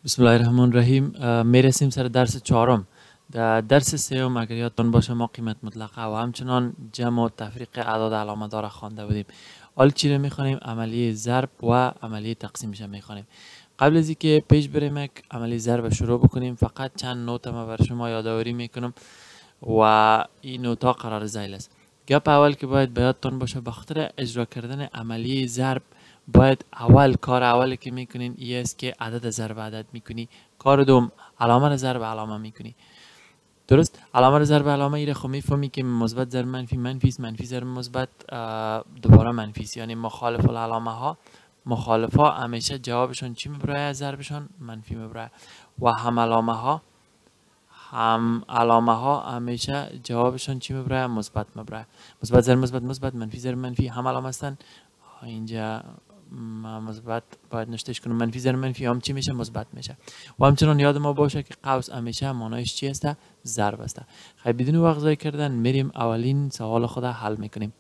بسم الله الرحمن الرحیم. میرسیم سر درس چهارم. در درس سوم اگر یادتان باشه ما قیمت مطلقه و همچنان جمع و تفریق اعداد علامه داره خوانده بودیم. حالا چی رو میخوانیم؟ عملیه ضرب و عملیه تقسیمش میخوانیم. قبل از اینکه پیش بریم یک عملیه ضرب شروع بکنیم فقط چند نوت ما بر شما یادآوری میکنم و این نوت ها قرار ذیل است. گپ اول که باید به یادتان باشه به خاطر اجرا کردن عملیه ضرب باید کار اولی که میکنین این است که عدد ضرب عدد میکنی. کار دوم علامه ضرب علامه میکنی. درست؟ علامه ضرب علامه ایره خب میفهمی که مثبت ضرب منفی منفی است، منفی ضرب مثبت دوباره منفی است، یعنی مخالف العلامه ها مخالف ها همیشه جوابشون چی میبره؟ ضربشون منفی میبره و هم علامه ها همیشه جوابشون چی میبره؟ مثبت میبره. مثبت ضرب مثبت مثبت، منفی ضرب منفی هم علامه هستن. اینجا مثبت باید نشتهش کنم، منفی ضرب منفی هم چی میشه؟ مثبت میشه. و همچنان یاد ما باشه که قوس همیشه معنایش چی است؟ ضرب است. خیلی بدون وقت ضایع کردن میریم اولین سوال خود حل میکنیم.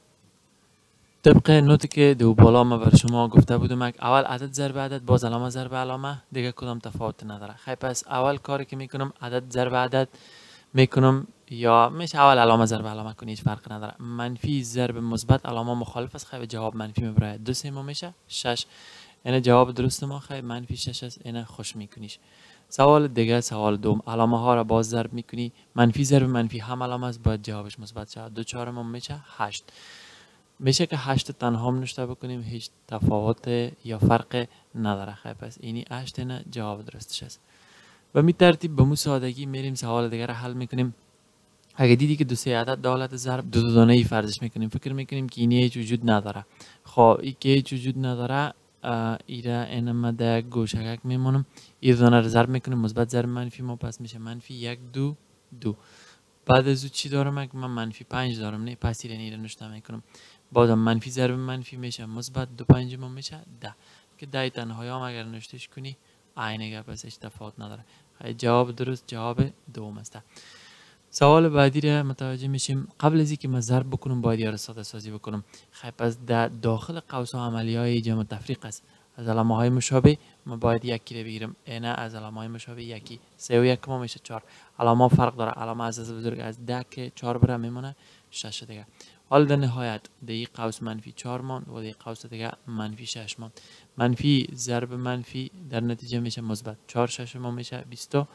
طبق نوتی که دو بالا ما بر شما گفته بودم اول عدد ضرب عدد باز علامه ضرب علامه دیگه کدام تفاوت نداره. خیلی پس اول کاری که میکنم عدد ضرب عدد میکنم یا میشه اول علامه ضرب علامه کنی، هیچ فرق نداره. منفی ضرب مثبت علامه مخالف است، خیلی جواب منفی میبره. 2 سوم میشه 6. اینه جواب درست ما خیلی منفی 6 است. اینه خوش میکنیش. سوال دیگه سوال دوم علامه ها را باز ضرب میکنی، منفی ضرب منفی هم علامه است باید جوابش مثبت شود. 2 چهارم میشه 8. میشه که 8 تنها هم نشته بکنیم، هیچ تفاوت یا فرق نداره. خیلی پس اینی 8 نه جواب درستش است. و می ترتیب به مو سادگی میریم سوال دیگر را حل میکنیم. اگه دیدی که دو سه عدد دالت ضرب دو دانه ای فرضش میکنیم، فکر میکنیم که اینی هیچ وجود نداره. خب این که هیچ وجود نداره ایره اینما در گوشگک میمونم. این دانه رو ضرب میکنیم، مثبت ضرب منفی ما پس میشه منفی 1 2 2. بعد از او چی دارم؟ من منفی 5 دارم، نه پس ایره نشته میکنم. بازم منفی ضرب منفی میشه مثبت 2 پنجم میشه 10 که 10 تنهایی هم اگر نشتهش کنی عینه پس هیچ تفاوت نداره. جواب درست جواب دوم است. سوال بعدی را متوجه میشیم. قبل از اینکه من ضرب بکنم باید یا ساده سازی بکنم. خیلی پس در داخل قوس ها عملی های جمع تفریق است. از علامه های مشابه من باید یکی رو بگیرم. اینه از علامه های مشابه یکی 3 و 1 میشه 4. علامه فرق داره. علامه از بزرگ از 10 که 4 بره میمونه 6 دیگه. حال در نهایت در قوس منفی 4 ماند و در قوس دیگه منفی 6 ماند. منفی ضرب منفی در نتیجه میشه مثبت 4 6 میشه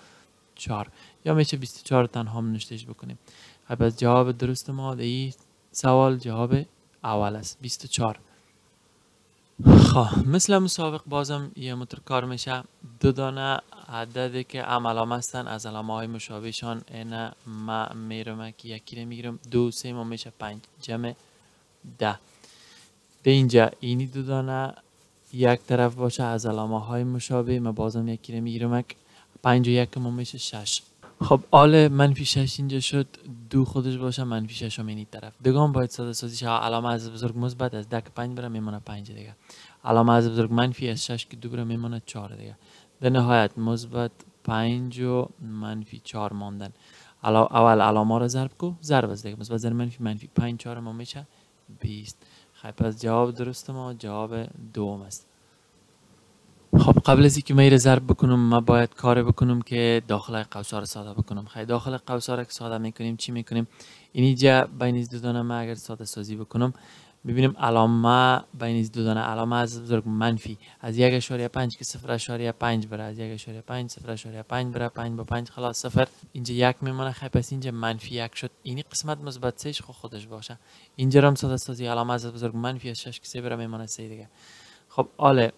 24 یا میشه 24 تنها هم نشتهش بکنیم. پس جواب درست ما در این سوال جواب اول است 24. خب مثل مسابق بازم یه متر کار میشه. دو دانه عددی که هم علامه هستن از علامه های مشابهشان اینه ما میرم که یکی رو میگیرم 2 3 میشه 5 جمع 10. به اینجا اینی دو دانه یک طرف باشه از علامه های مشابه ما بازم یکی رو میگیرم 5 و 1 میشه 6. خب آل منفی 6 اینجا شد، دو خودش باشه منفی 6 هم اینی طرف. دگان باید ساده سازی شه. علامه از بزرگ مثبت از 10 که 5 بره میمونه 5 دیگه. علامه از بزرگ منفی از 6 که 2 بره میمونه 4 دیگه. در نهایت مثبت 5 و منفی 4 ماندن. اول علامه را ضرب کو، ضرب است دیگه. مثبت ضرب منفی منفی 5 4 ما میشه 20. خب پس جواب درست ما جواب دوم است. خب قبل از اینکه من ضرب بکنم ما باید کار بکنم که داخل قوسا رو ساده بکنم. خیلی داخل قوسا رو که ساده میکنیم چی میکنیم؟ اینجا بین دو دانه ما اگر ساده سازی بکنم ببینیم علامه بین دو دانه علامه از بزرگ منفی از 1.5 که 0.5 بره، از 1.5 0.5 بره 5 با 5 خلاص 0. اینجا یک میمونه. خیلی پس اینجا منفی 1 شد. اینی قسمت مثبت 3 خودش باشه. اینجا هم ساده سازی علامه از بزرگ منفی از 6 که 3 بره میمونه 3 دیگه. خب آله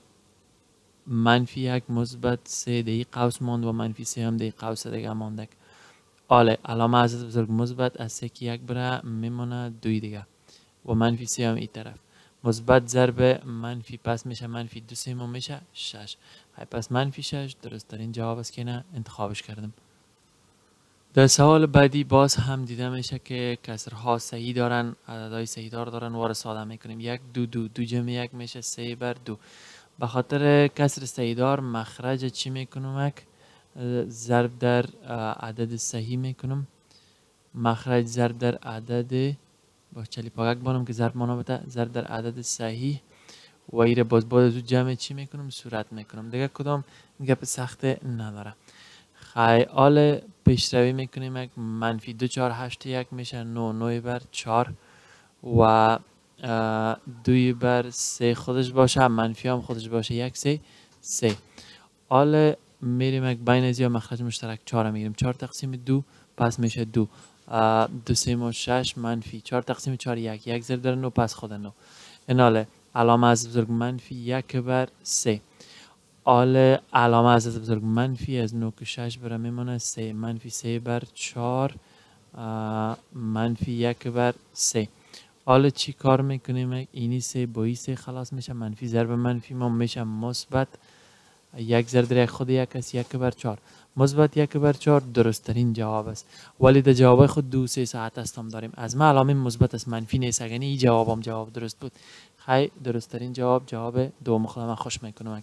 منفی 1 مثبت 3 در قوس ماند و منفی 3 هم در قوس دیگه ماندک. آله علامه از بزرگ مثبت از 3 که 1 بره میمونه 2 دیگه و منفی 3 هم این طرف. مثبت ضرب منفی پس میشه منفی 2 سوم میشه 6. پس منفی 6 درست ترین جواب است که نه انتخابش کردم. در سوال بعدی باز هم دیده میشه که کسرها صحیح دارن، عددهای صحیح دار دارن و را ساده میکنیم. 1 2 2 2 جمع 1 میشه 3 بر 2. به خاطر کسر صحیحدار مخرج چی میکنم؟ ضرب در عدد صحیح میکنم. مخرج ضرب در عدد با چلی پاگک بانم که ضرب مانا بده ضرب در عدد صحیح و ایره باز بعد از او جمع چی میکنم صورت میکنم دیگه کدام گپ سخت نداره. خیال پیشروی میکنیم یک منفی 2 4 8 1 میشه 9 9 بر 4 و 2 بر 3 خودش باشه منفی هم خودش باشه 1 3 3. حالا میریم یک بین از یا مخرج مشترک 4 میگیریم 4 تقسیم 2 پس میشه 2 2 3 و 6 منفی 4 تقسیم 4 1 1 زیر داره 9 پس خود 9 این حاله علامه از بزرگ منفی 1 بر 3 حالا علامه از بزرگ منفی از 9 که 6 بره میمونه 3 منفی 3 بر 4 منفی 1 بر 3. حالا چی کار میکنیم اینی 3 با این 3 خلاص میشه منفی ضرب منفی ما میشه مثبت 1 ضرب در خود 1 است 1 بر 4 مثبت 1 بر 4 درست ترین جواب است ولی در جواب خود 2 3 ساعت است هم داریم از ما علامه مثبت است منفی نیست یعنی این جواب هم جواب درست بود. خیلی درست ترین جواب دوم خودم خوش میکنم.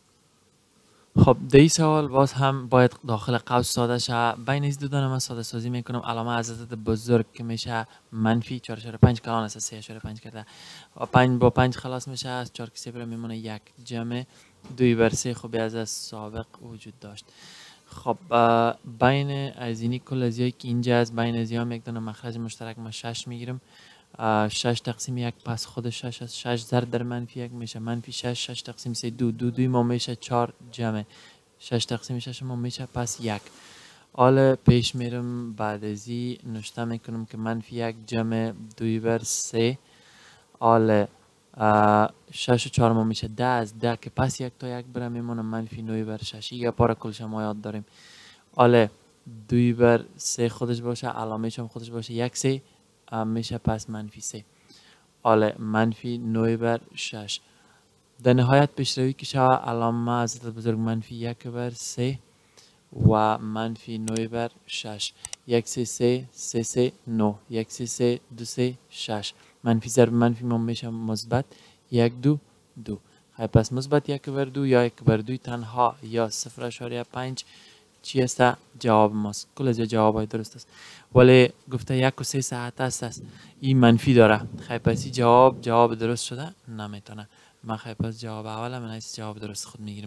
خب در این سوال باز هم باید داخل قوس ساده شه بین از دو دانه من ساده سازی میکنم علامه از عدد بزرگ که میشه منفی 4.5 کلان است 3.5 کرده 5 با 5 خلاص میشه از 4 که 3 بره میمونه 1 جمع 2 بر 3 خب از سابق وجود داشت. خب بین از اینی کل ازیایی که اینجا از بین ازی هم یک دانه مخرج مشترک ما 6 میگیرم 6 تقسیم 1 پس خود 6 است 6 ضرب در منفی 1 میشه منفی 6 6 تقسیم 3 2 2 2 ما میشه 4 جمع 6 تقسیم 6 ما میشه پس 1. حالا پیش میرم بعد ازی نشته میکنم که منفی 1 جمع 2 بر 3 حالا 6 و 4 ما میشه 10 از 10 که پس 1 تا 1 بره میمونه منفی 9 بر 6 یک پارا کلش ما یاد داریم. حالا 2 بر 3 خودش باشه علامه‌ش هم خودش باشه 1 3 میشه پس منفی 3 حالا منفی 9 بر 6 در نهایت پیشروی که شود علامه از عدد بزرگ منفی 1 بر 3 و منفی 9 بر 6 1 3 3 3 3 9 1 3 3 2 3 6 منفی ضرب منفی ما میشه مثبت 1 2 2 پس مثبت 1 بر 2 یا 1 بر 2 تنها یا 0.5 چی است جواب ماست کل از جواب های درست است ولی گفته 1 و 3 ساعت است این منفی داره خیلی پس جواب درست شده نمیتونه من خیلی پس جواب اول من از جواب درست خود میگیرم.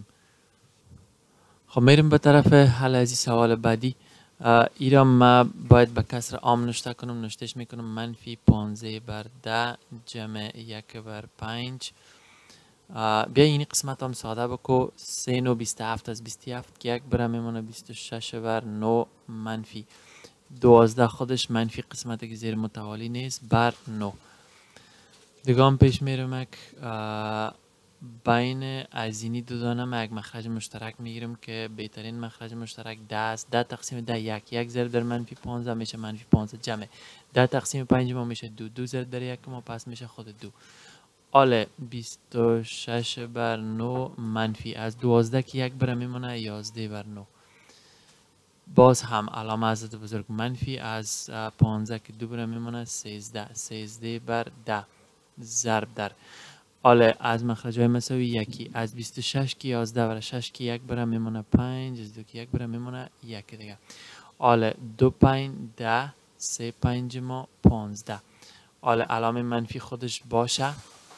خب میریم به طرف حل از این سوال بعدی ایرا ما باید به کسر عام نشته کنم نشتهش میکنم منفی 15 بر 10 جمع 1 بر 5 بیا این قسمت هم ساده بکو 3 9 27 از 27 که 1 بره میمونه 26 بر 9 منفی 12 خودش منفی قسمتی که زیر متوالی نیست بر 9 دیگه هم پیش میرم بین از اینی دو دانه ما یک مخرج مشترک میگیرم که بهترین مخرج مشترک 10 است 10 تقسیم 10 1 ضرب در منفی 15 میشه منفی 15 جمع 10 تقسیم 5 ما میشه 2 2 ضرب در 1 ما پس میشه خود 2 حالا 26 بر 9 منفی از 12 که 1 بره میمونه 11 بر 9 باز هم علامه از عدد بزرگ منفی از 15 که 2 بره میمونه 13 بر 10 ضرب در حالا از مخرج های مساوی یکی از 26 که 11 بر 6 که 1 بره میمونه 5 از 2 که 1 بره میمونه 1 دیگه حالا 2 5 10 3 5 ما 15 حالا علامه منفی خودش باشه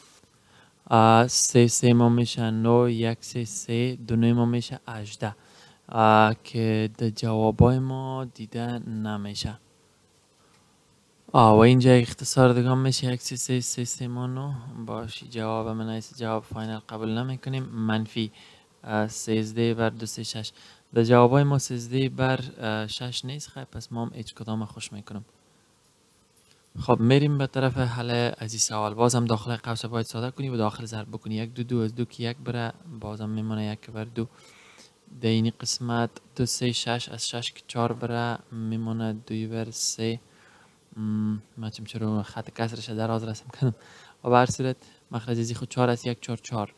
3 3 ما میشه 9 1 3 3 2 9 ما میشه 18 که در جوابای ما دیده نمیشه و اینجا اختصار دیگه میشه 1 3 3 3 ما 9 باشه جواب من ایست جواب فاینل قبول نمیکنیم منفی 13 بر 2 3 6 در جوابای ما 13 بر 6 نیست خیلی پس ما هم هیچ کدام خوش میکنم. خب میریم به طرف حل از این سوال بازم داخل قوس باید ساده کنی و داخل ضرب بکنی 1 2 2 از 2 که 1 بره بازم میمونه 1 بر 2 در این قسمت 2 3 6 از 6 که 4 بره میمونه 2 بر 3 ما چرا خط کسرش دراز رسم کنم و به هر صورت مخرج ازی خود 4 است 1 4 4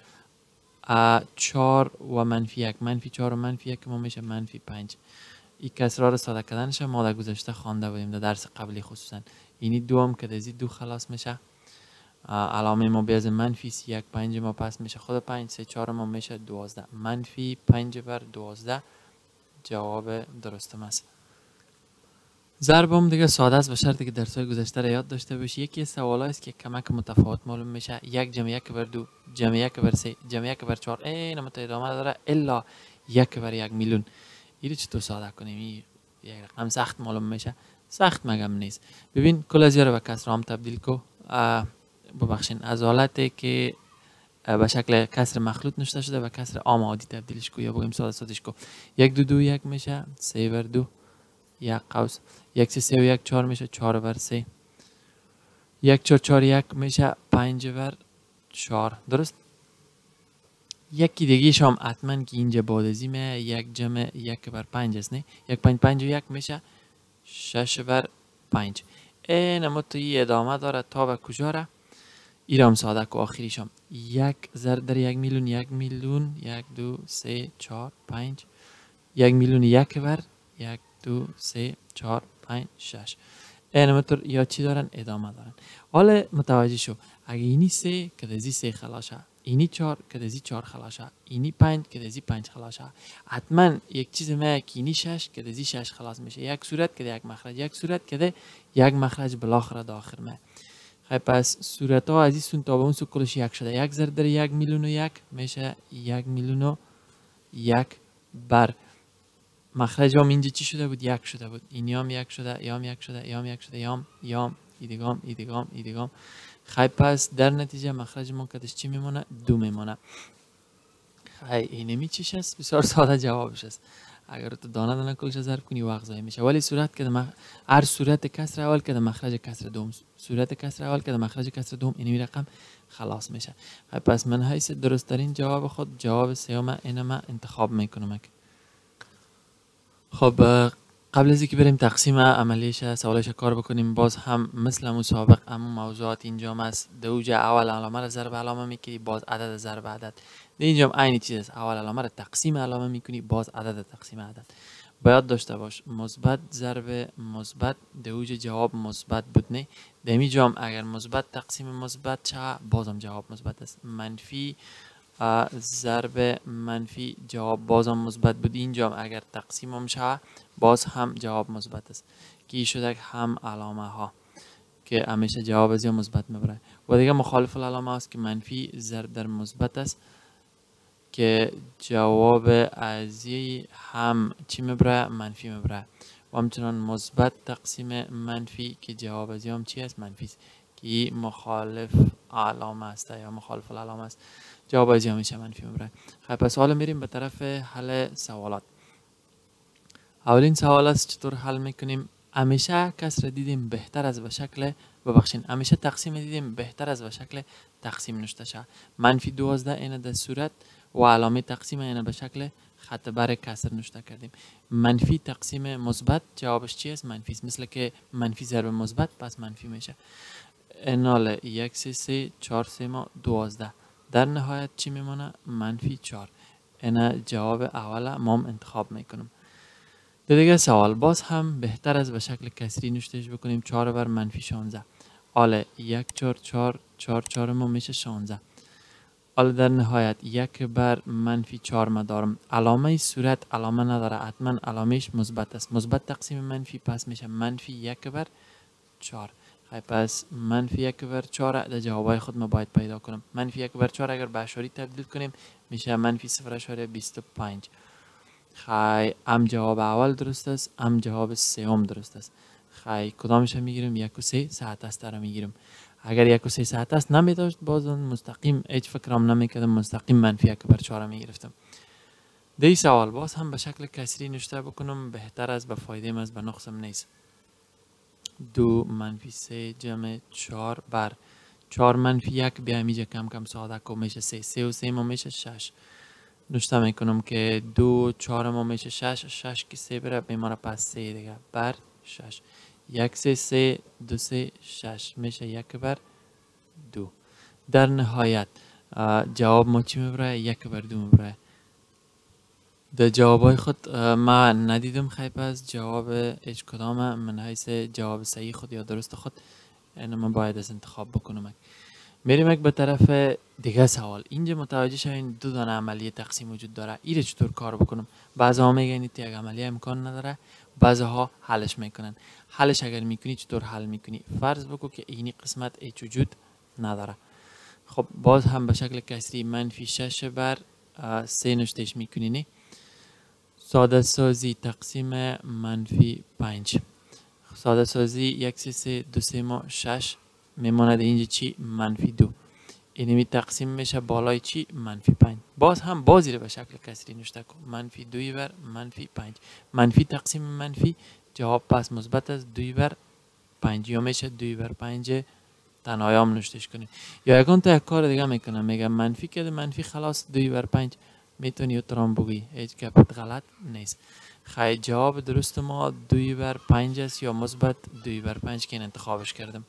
4 و منفی 1 منفی 4 و منفی 1 ما میشه منفی 5 این کسرها رو ساده کردنش ما در گذشته خوانده بودیم در درس قبلی خصوصا اینی دو هم که ازی دو خلاص میشه علامه ما بیاز منفی 1 5 ما پس میشه خود 5 3 4 ما میشه 12 منفی 5 بر 12 جواب درست است. ضرب هم دیگه ساده است، به شرطی که درس‌های گذشته را یاد داشته باشی. یکی از سوالایی است که کمک متفاوت معلوم میشه. یک جمع یک بر دو، جمع یک بر سه، جمع یک بر چهار، این مت ادامه داره الا یک بر یک میلیون. اینو چطور ساده کنیم؟ این یک رقم سخت معلوم میشه. سخت مگم نیست. ببین کل از رو به کسر عام تبدیل کو. ببخشین از حالتی که به شکل کسر مخلوط نوشته شده به کسر عام عادی تبدیلش کو، یا بگیم ساده سادهش کو. یک دو دو یک میشه، سه بر دو یک قوس، یک سه و یک چهار میشه، چهار بر سه، یک چهار چهار یک میشه، پنج بر چهار. درست؟ یکی دیگه هم حتما که اینجا بادزیمه، یک جمع یک بر پنج است نه؟ یک پنج پنج و یک میشه شش بر پنج. این اما توی ادامه داره تا به کجا را؟ ایرام ساده که آخریش هم یک ضرب در یک میلیون، یک میلیون، یک دو سه چهار پنج، یک میلیون یک بر یک دو سه چهار پنج شش. این متر یا چی دارن؟ ادامه دارن. حالا متوجه شو، اگه اینی سه که دزی سه خلاصه، اینی چهار که دزی چهار خلاصه، اینی پنج که دزی پنج خلاصه، حتما یک چیز که اینی شش که دزی شش خلاص میشه. یک صورت که یک مخرج، یک صورت که یک مخرج بالاخره داخل مه. خب پس صورت ها از این سون تا به اون سو کلش یک شده. یک ضرب در یک میلیون و یک میشه یک میلیون و یک بر مخرج هم اینجا چی شده بود؟ یک شده بود. این هم یک شده، یام یک شده، یام یک شده، یام ایدگام ایدگام ایدگام. خب پس در نتیجه مخرج ما کدش چی میمونه؟ دو میمونه. خب اینمی چیش است؟ بسیار ساده جوابش است. اگر تو دانه دانه کلش ضرب کنی وقت ضایع میشه. ولی صورت که هر صورت کسر اول که مخرج کسر دوم، صورت کسر اول که مخرج کسر دوم، اینمی رقم خلاص میشه. خب پس من حیث درست ترین جواب خود جواب سیوم اینم انتخاب میکنم. خب قبل از اینکه بریم تقسیم عملیش سوالش کار بکنیم، باز هم مثل مسابق اما موضوعات اینجا است. دوجه اول علامه را ضرب علامه میکنی، باز عدد ضرب عدد. اینجا هم عین چیز است. اول علامه را تقسیم علامه میکنی، باز عدد تقسیم عدد. باید داشته باش مثبت ضرب مثبت، دوجه جواب مثبت بود نه. اینجا هم اگر مثبت تقسیم مثبت چه، بازم جواب مثبت است. منفی ضرب منفی، جواب بازم مثبت بود. اینجا هم اگر تقسیم هم شه باز هم جواب مثبت است. که شده هم علامه ها که همیشه جواب از یا مثبت میبره. و دیگه مخالف علامه است که منفی ضرب در مثبت است که جواب از هم چی میبره؟ منفی میبره. و همچنان مثبت تقسیم منفی که جواب از هم چی است؟ منفی است. که مخالف علامه است یا مخالف علامه است، جواب از میشه منفی میبره. خب پس حالا میریم به طرف حل سوالات. اولین سوال است چطور حل میکنیم؟ همیشه کسر دیدیم بهتر از به شکل همیشه تقسیم دیدیم بهتر از به شکل تقسیم نوشته شه. منفی 12 اینه در صورت و علامه تقسیم اینه به شکل خط بر کسر نوشته کردیم. منفی تقسیم مثبت جوابش چی است؟ منفی است. مثل که منفی ضرب مثبت پس منفی میشه. انال 1 3 3 4 3 12. در نهایت چی میمونه؟ منفی 4. اینا جواب اول ما انتخاب میکنم. دیگه سوال باز هم بهتر از به شکل کسری نوشتهش بکنیم. 4 بر منفی 16. حالا 1 4 4 4 4 ما میشه 16. حالا در نهایت 1 بر منفی 4 ما دارم. علامه صورت علامه نداره، حتما علامهش مثبت است. مثبت تقسیم منفی پس میشه منفی 1 بر 4. پس منفی 1 بر 4 در جوابای خود ما باید پیدا کنم. منفی 1 بر 4 اگر به اشاری تبدیل کنیم میشه منفی 0.25. خیلی هم جواب اول درست است، هم جواب سوم درست است. خیلی کدامش میگیریم؟ 1 و 3 ساعت است را میگیریم. اگر 1 و 3 ساعت است نمیداشت باز مستقیم هیچ فکرام نمیکردم، مستقیم منفی 1 بر 4 میگرفتم. دی سوال باز هم به شکل کسری نوشته بکنم، بهتر از به فایده از به نقصم نیست. 2 منفی 3 جمع 4 بر 4 منفی 1 بیا میجا کم کم ساده که میشه 3. 3 و 3 ما میشه 6. نوشته میکنم که 2 4 ما میشه 6. 6 که 3 بره بیماره پس 3 دیگه بر 6. 1 3 3 2 3 6 میشه 1 بر 2. در نهایت جواب ما چی میبره؟ 1 بر 2 میبره. در جوابای خود ما ندیدم خیلی از جواب هیچ کدام من حیث جواب صحیح خود یا درست خود اینو من باید از انتخاب بکنم. میریم به طرف دیگه سوال. اینجا متوجه شوین دو دانه عملیه تقسیم وجود داره. اینو چطور کار بکنم؟ بعضا میگن این یک عملیه امکان نداره، بعضها حلش میکنن. حلش اگر میکنی چطور حل میکنی؟ فرض بکن که اینی قسمت هیچ وجود نداره. خب باز هم به شکل کسری منفی 6 بر 3 نوشتهش میکنی نه. ساده سازی تقسیم منفی 5. ساده سازی 1 3 2 3 ما 6 میماند اینجا چی؟ منفی 2. اینمی تقسیم میشه بالای چی؟ منفی 5. باز هم بازی رو به شکل کسری نوشته کن. منفی 2 بر منفی 5. منفی تقسیم منفی، جواب پس مثبت از 2 بر 5 یا میشه 2 بر 5 تنهایام نوشتش کنیم. یا یکان تا یک کار دیگه میکنم، میگم منفی که منفی خلاص 2 بر 5 میتونی اترام بگی، هیچ گپت غلط نیست. خیلی جواب درست ما 2 بر 5 است یا مثبت 2 بر 5 که این انتخابش کردم.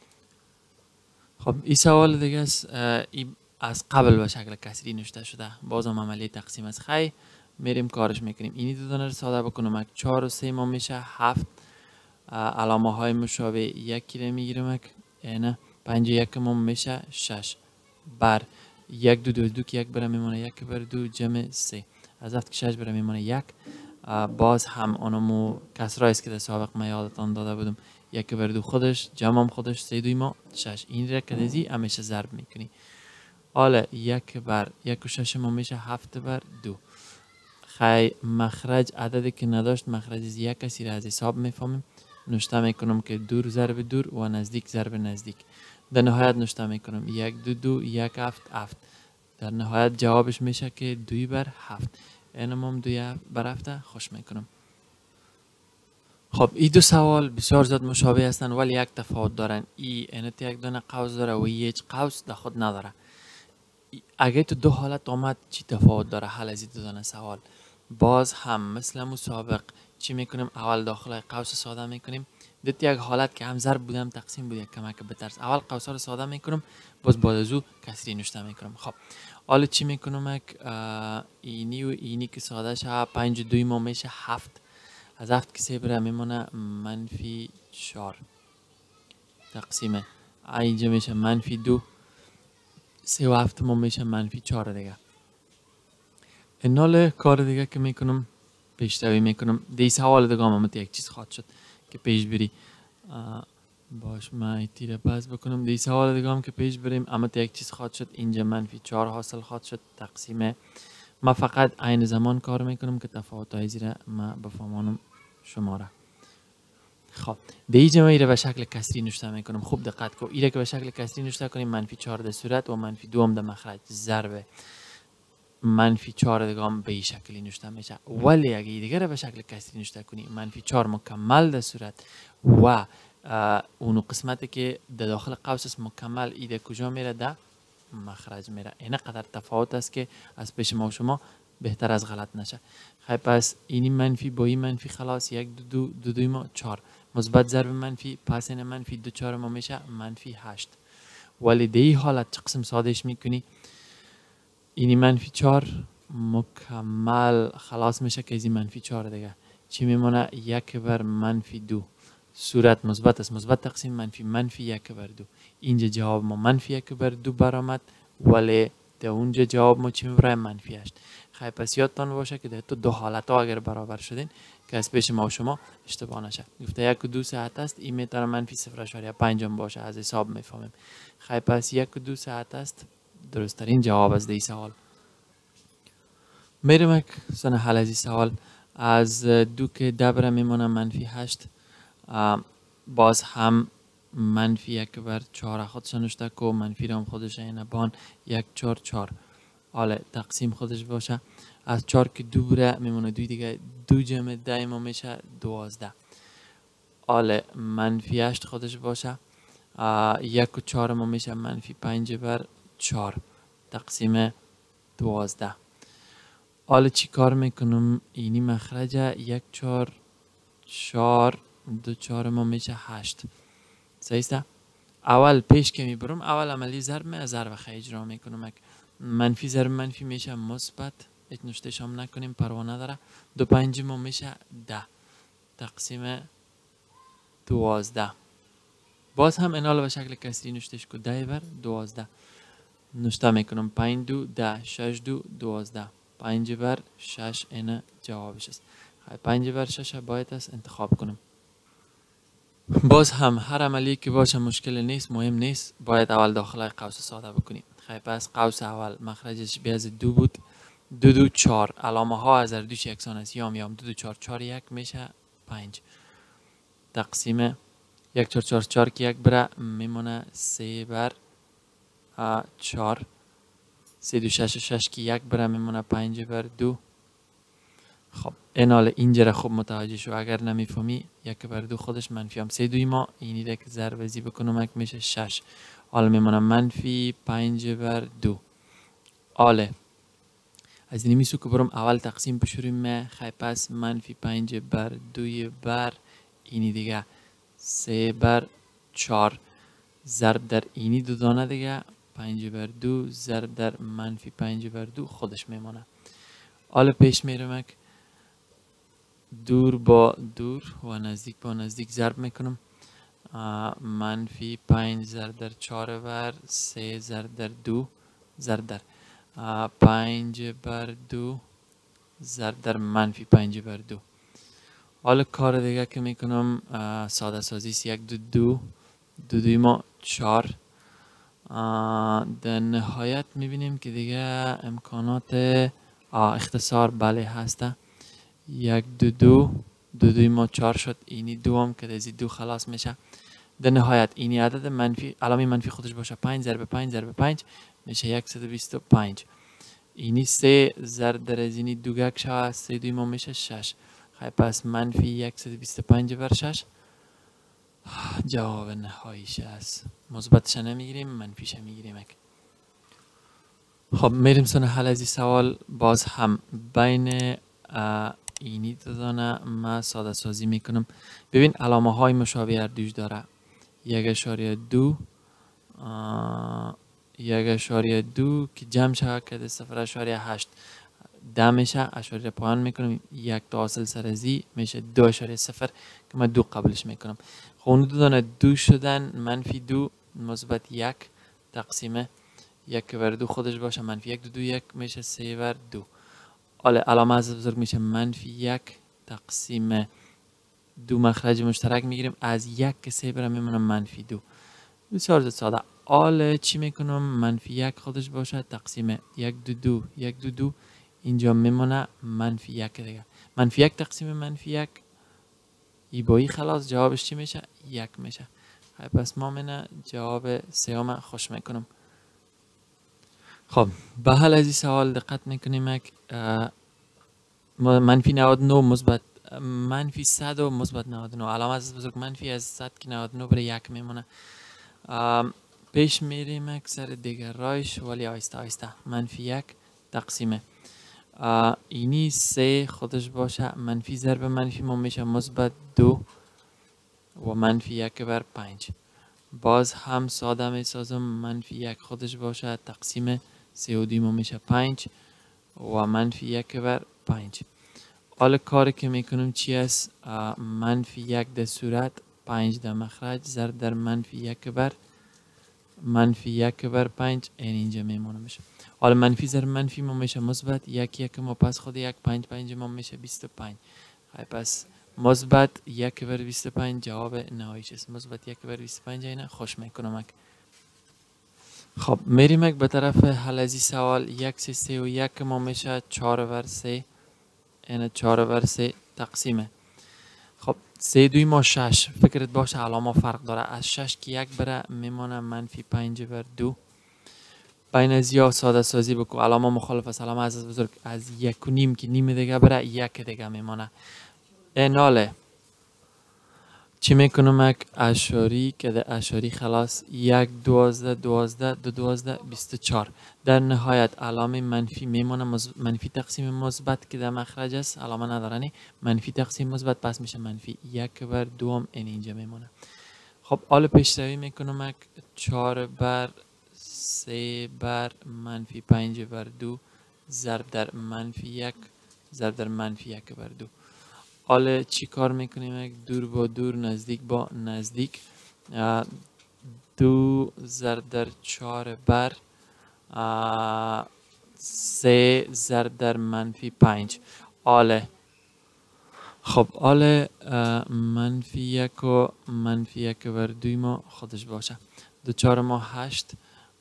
خب این سوال دیگه است، از قبل به شکل کسری نوشته شده، بازم عملیه تقسیم است. خیلی میریم کارش میکنیم. اینی دو دانه رو ساده بکنم. 4 و 3 ما میشه 7. علامه های مشابه یکی رو میگیرم. اینه 5 یک ما میشه 6 بر 1 2 2 که 1 بره میمونه 1 بر 2 جمع 3. از 7 که 6 بره میمونه 1. باز هم آنمو کسرایی است که در سابق ما یادتان داده بودم. 1 بر 2 خودش، جمع هم خودش، 3 2 ما 6. این را که دیزی همیشه ضرب میکنی. حالا 1 بر 1 و 6 ما میشه 7 بر 2. خیلی مخرج عددی که نداشت، مخرج از 1 کسی را از حساب میفهمیم. نوشته میکنم که دور ضرب دور و نزدیک ضرب نزدیک. در نهایت نوشته میکنم 1 2 2 1 7 7. در نهایت جوابش میشه که 2 بر 7. اینم هم 2 بر 7 خوش میکنم. خب این دو سوال بسیار زیاد مشابه هستند ولی یک تفاوت دارن. اینت یک دونه قوس داره و هیچ قوس در خود نداره. اگه تو دو حالت آمد چی تفاوت داره حل از این دو دونه سوال؟ باز هم مثل مسابق چی میکنیم؟ اول داخل قوس ساده میکنیم. دیت یک حالت که هم ضرب بودم تقسیم بود یک کمک بترس. اول قوس ها رو ساده میکنم، باز بعد از او کسری نوشته میکنم. خب حالا چی میکنم؟ اینی و اینی که ساده شه 5 2 ما میشه 7. از 7 که 3 بره میمونه منفی 4 تقسیم اینجا میشه منفی 2. 3 و 7 ما میشه منفی 4 دیگه. اینال کار دیگه که میکنم پیشروی میکنم. دی سوال دیگه هم یک چیز خواهد شد که پیش بری. باش من تیره پس بکنم. دی سوال دیگه هم که پیش بریم اما یک چیز خواهد شد. اینجا منفی 4 حاصل خواهد شد تقسیم. ما فقط عین زمان کار میکنم که تفاوت های زیره ما بفهمانم شما را. خب به اینجا من ایره به شکل کسری نوشته میکنم. خوب دقت کن. ایره که به شکل کسری نوشته کنیم منفی 4 در صورت و منفی 2 هم در مخرج ضربه منفی 4 دیگه هم به این شکلی نوشته میشه. ولی اگه دیگه به شکل کسری نوشته کنی منفی 4 مکمل در صورت و اونو قسمتی که در داخل قوس است مکمل ایده کجا میره؟ در مخرج میره. این قدر تفاوت است که از پیش ما و شما بهتر از غلط نشه. خیلی پس اینی منفی با این منفی خلاص 1 2 2 2 ما 4 مثبت ضرب منفی، پس این منفی 2 4 ما میشه منفی 8. ولی در این حالت چه قسم سادهش میکنی؟ اینی منفی 4 مکمل خلاص میشه که این منفی 4 دیگه چی میمونه؟ 1 بر منفی 2. صورت مثبت است، مثبت تقسیم منفی، منفی 1 بر 2. اینجا جواب ما منفی 1 بر 2 برآمد ولی در اونجا جواب ما چی میبره؟ منفی 8. خیلی پس یادتان باشه که در تو دو حالت ها اگر برابر شدین که از پیش ما و شما اشتباه نشه. گفته 1 و 2 ساعت است، این میتونه منفی 0.5 باشه، از حساب میفهمیم. خیلی پس 1 و 2 ساعت است درست ترین جواب از دی سوال. میرم یک سن حل از این سوال. از 2 که 10 بره میمونه منفی 8. باز هم منفی 1 بر 4 خودش نوشته که منفی را هم خودش اینه بان 1 4 4. حالا تقسیم خودش باشه. از 4 که 2 بره میمونه 2 دیگه، 2 جمع 10 ما میشه 12. حالا منفی 8 خودش باشه. 1 و 4 ما میشه منفی 5 بر 4 تقسیم 12. حالا چی کار میکنم؟ اینی مخرج 1 4 4 2 4 ما میشه 8. صحیح است؟ اول پیش که میبرم اول عملی ضرب ضرب خیلی اجرا میکنم. منفی ضرب منفی میشه مثبت، هیچ نوشتهش هم نکنیم پروا نداره. 2 5 ما میشه 10 تقسیم 12. باز هم اینال به شکل کسری نوشتهش که 10 بر 12 نوشته میکنم. 5 2 10 6 2 12. 5 بر 6 این جوابش است. 5 بر 6 باید است انتخاب کنم. باز هم هر عملی که باشه مشکل نیست، مهم نیست، باید اول داخل قوس ساده بکنیم. خیلی پس قوس اول مخرجش بیاز 2 بود، 2 2 4 علامه ها از هر دوش یکسان است، یام 2 2 4 4 1 میشه 5 تقسیم 1 4 4 4 که 1 بره میمونه 3 بر 4 3 2 6 6 که 1 بره میمونه 5 بر 2. خب این حال اینجا را خوب متوجه شو، اگر نمیفهمی 1 بر 2 خودش منفی هم 3 دوی ما اینی را که ضرب زی بکنم میشه 6. حالا میمونه منفی 5 بر 2. حالا از این میسو که برم اول تقسیم بشوریم خیلی پس منفی 5 بر 2 بر اینی دیگه 3 بر 4 ضرب در اینی دو دانه دیگه 5 بر 2 ضرب در منفی 5 بر 2 خودش میمونه. حالا پیش میرم دور با دور و نزدیک با نزدیک ضرب میکنم. منفی 5 ضرب در 4 بر 3 ضرب در 2 ضرب در 5 بر 2 ضرب در منفی 5 بر 2. حالا کار دیگه که میکنم ساده سازی 1 2 2 2 2 ما 4. در نهایت میبینیم که دیگه امکانات اختصار بله هسته. 1 2 2 2 2 ما 4 شد، اینی 2 هم که از 2 خلاص میشه. در نهایت اینی عدد منفی علامه منفی خودش باشه 5 ضرب 5 ضرب 5 میشه 125. اینی 3 ضرب در از اینی 2 گک شود 3 2 ما میشه 6. خیلی پس منفی 125 بر 6 جواب نهاییش است. مثبتش نمیگیریم، منفیش میگیریم. خب میریم سن حل از این سوال. باز هم بین اینی دادانه ما ساده سازی میکنم. ببین علامه های مشابه هر دوش داره. 1.2 1.2 که جمع شود که 0.8 ده میشه، اشاره پایان میکنم 1 تا حاصل سر زی میشه 2.0 که من 2 قبلش میکنم. خب اون دو دانه 2 شدن، منفی 2 مثبت 1 تقسیم 1 بر 2 خودش باشه منفی 1 2 2 1 میشه 3 بر 2. حالا علامه از بزرگ میشه منفی 1 تقسیم 2 مخرج مشترک میگیریم از 1 که 3 بره میمونه منفی 2. بسیار ساده. حالا چی میکنم؟ منفی 1 خودش باشه تقسیم 1 2 2 1 2 2 اینجا میمونه منفی 1 دیگه. منفی 1 تقسیم منفی 1 ای با ای خلاص جوابش چی میشه؟ 1 میشه. پس ما منه جواب سیوم خوش میکنم. خب به حل از این سوال دقت میکنیم که منفی 99 مثبت منفی 100 و مثبت 99 علامه از بزرگ منفی از 100 که 99 برای 1 میمونه. پیش میریم اکثر دیگر رایش ولی آیسته آیسته. منفی 1 تقسیم اینی 3 خودش باشه منفی ضرب منفی ما میشه مثبت 2 و منفی 1 بر 5. باز هم ساده میسازم. منفی 1 خودش باشه تقسیم 3 و 2 ما میشه 5 و منفی 1 بر 5. حالا کاری که میکنم چی است؟ منفی 1 در صورت 5 در مخرج ضرب در منفی 1 بر 5 این اینجا میمونه میشه. حالا منفی ضرب منفی ما میشه مثبت 1 1 ما پس خود 1 5 5 ما میشه 25. پس مثبت 1 بر 25 جواب نهاییش است. مثبت 1 بر 25 اینا خوش میکنم. خب میریم به طرف حل از این سوال. 1 3 و 1 ما میشه 4 بر 3 این 4 بر 3 تقسیمه. خب 3 2 ما 6 فکرت باشه علامه فرق داره. از 6 که 1 بره میمونه منفی 5 بر 2. بین از یا ساده سازی بکو. علامه مخالف است. علامه از بزرگ از 1 و نیم که نیم دیگه بره 1 دیگه میمونه. ایناله چی میکنم؟ اشاری که ده اشاری خلاص 1 12 12 2 12 24. در نهایت علامه منفی میمونه. منفی تقسیم مثبت که در مخرج است علامه نداره. منفی تقسیم مثبت پس میشه منفی 1 بر 2 هم اینجا میمونه. خب حالا پیشروی میکنم 4 بر 3 بر منفی 5 بر 2 ضرب در منفی 1 ضرب در منفی 1 بر 2. حالا چی کار میکنیم؟ دور با دور نزدیک با نزدیک 2 ضرب در 4 بر 3 ضرب در منفی 5. آله خب آله منفی 1 و منفی 1 بر 2 ما خودش باشه. 2 4 ما 8.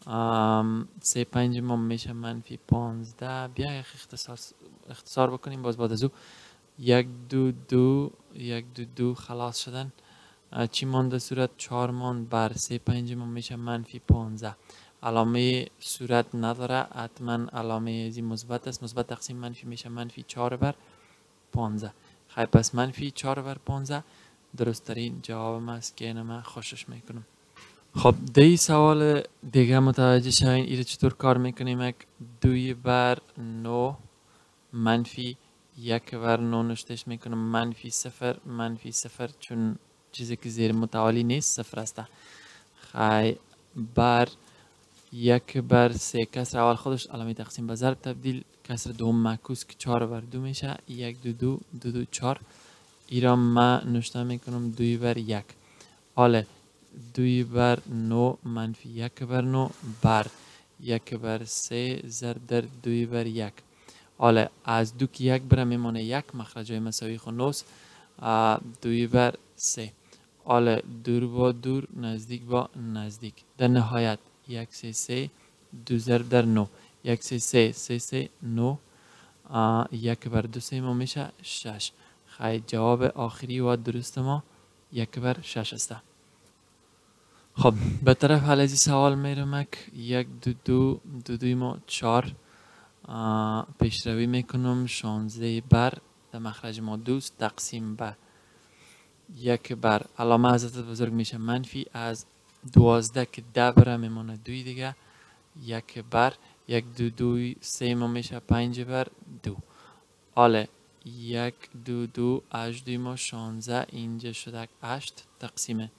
3 5 ما میشه منفی 15. بیا اختصار بکنیم باز بعد از او 1 2 2 1 2 2 خلاص شدن. چی مانده صورت؟ 4 ماند بر 3 5 ما میشه منفی 15. علامه صورت نداره، حتما علامه ازی مثبت است. مثبت تقسیم منفی میشه منفی 4 بر 15. خیلی پس منفی 4 بر 15 درست ترین جوابم است که اینو من خوشش میکنم. خب دی سوال دیگه متوجه شوین ایره چطور کار میکنیم. یک 2 بر 9 منفی 1 بر 9 نشتش میکنم منفی 0 منفی 0 چون چیزی که زیر متوالی نیست 0 است. خیلی بر 1 بر 3 کسر اول خودش علامه تقسیم به ضرب تبدیل، کسر دوم معکوس که 4 بر 2 میشه 1 2 2 2 2 4. ایرا ما نشته میکنم 2 بر 1. حالا 2 بر 9 منفی 1 بر 9 بر 1 بر 3 ضرب در 2 بر 1. حالا از 2 که 1 بره میمونه 1 مخرج های مساوی خود 9 2 بر 3. حالا دور با دور نزدیک با نزدیک. در نهایت 1 3 3 2 ضرب در 9 1 3 3 3 3 9 1 بر 2 3 ما میشه 6. خیلی جواب آخری و درست ما 1 بر 6 است. خب به طرف حل از سوال میرم. 1 2 2 2 2 ما 4 پیشروی میکنم 16 بر در مخرج ما 2 تقسیم به 1 بر علامه حضرت بزرگ میشه منفی از 12 که 10 بره میمونه 2 دیگه 1 بر 1 2 2 3 ما میشه 5 بر 2. حالا 1 2 2 8 2 ما 16 اینجا شده 8 تقسیمه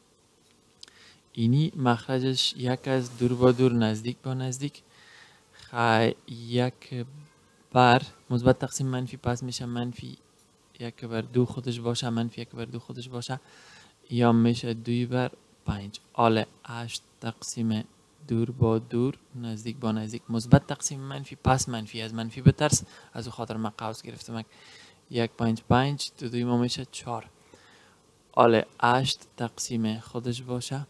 اینی مخرجش 1 از دور با دور نزدیک با نزدیک. خیلی 1 بر مثبت تقسیم منفی پس میشه منفی 1 بر 2 خودش باشه منفی 1 بر 2 خودش باشه یا میشه 2 بر 5. حالا 8 تقسیم دور با دور نزدیک با نزدیک مثبت تقسیم منفی پس منفی از منفی بترس از او خاطر من قوس گرفتم 1 5 5 2 2 ما میشه 4. حالا 8 تقسیم خودش باشه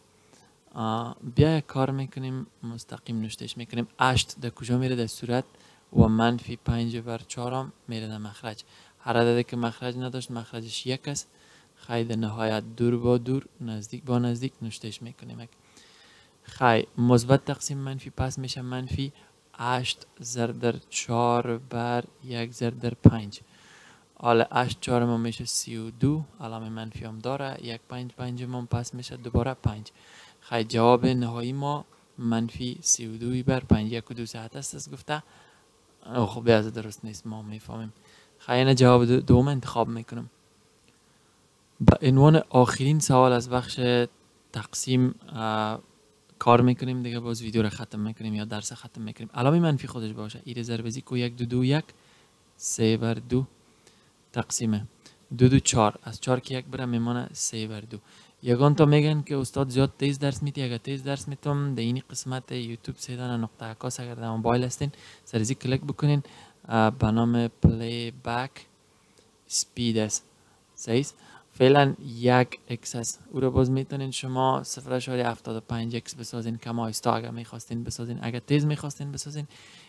بیا یک کار میکنیم مستقیم نشتهش میکنیم 8 در کجا میره در صورت و منفی 5 بر 4 هم میره در مخرج. هر عددی که مخرج نداشت مخرجش 1 است. خیلی در نهایت دور با دور نزدیک با نزدیک نشتهش میکنیم. خیلی مثبت تقسیم منفی پس میشه منفی 8 ضرب در 4 بر 1 ضرب در 5. حالا 8 4 ما میشه 32 علامه منفی هم داره 1 5 5 ما پس میشه دوباره 5. خیلی جواب نهایی ما منفی 32 بر 5 1 و 2 ساعت است گفته. خب بیازه درست نیست ما میفهمیم. خیلی اینه جواب دوم انتخاب میکنم. با عنوان آخرین سوال از بخش تقسیم کار میکنیم دیگه باز ویدیو رو ختم میکنیم یا درس ختم میکنیم. علامه منفی خودش باشه ایره ضربزی کو 1 2 2 1 3 بر 2 تقسیمه 2 2 4 از 4 که 1 بره میمونه 3 بر 2. یگان تا میگن که استاد زیاد تیز درس میتی. اگر تیز درس میتم در این قسمت یوتیوب سیدان نقطه عکاس اگر در موبایل هستین سریزی کلیک بکنین به نام پلی بک سپید است. صحیح فعلا 1 x است. او رو باز میتونین شما 0.75 x بسازین کم آهسته اگر میخواستین بسازین. اگر تیز میخواستین بسازین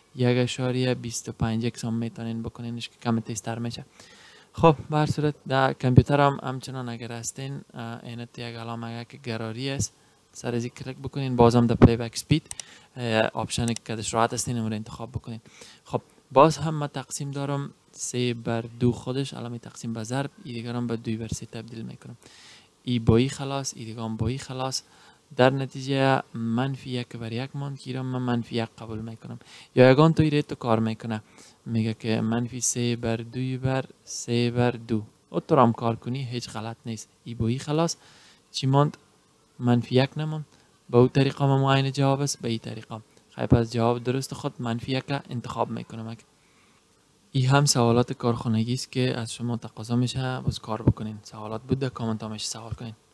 1.25 x هم میتونین بکنینش که کم تیزتر میشه. خب به هر صورت در کامپیوتر هم همچنان اگر هستین اینت یک علامه که گراری است سرزی کلیک بکنین بازم در پلی بک سپید آپشن که دش راحت هستین اون رو انتخاب بکنین. خب باز هم من تقسیم دارم 3 بر 2 خودش علامه تقسیم به ضرب ای دیگر هم به 2 بر 3 تبدیل میکنم. ای با ای خلاص ای دیگر هم با ای خلاص در نتیجه منفی 1 بر 1 ماند که من منفی 1 قبول میکنم. یا یگان تو ایره تو کار میکنه میگه که منفی 3 بر 2 بر 3 بر 2 او تو هم کار کنی هیچ غلط نیست. ای با ای خلاص چی ماند؟ منفی 1 نماند. به او طریقه ما معاینه جواب است به این طریقه. خیلی پس جواب درست خود منفی 1 انتخاب میکنم. این هم سوالات کارخانگی است که از شما تقاضا میشه باز کار بکنین. سوالات بود در کامنت ها میشه سوال کنین.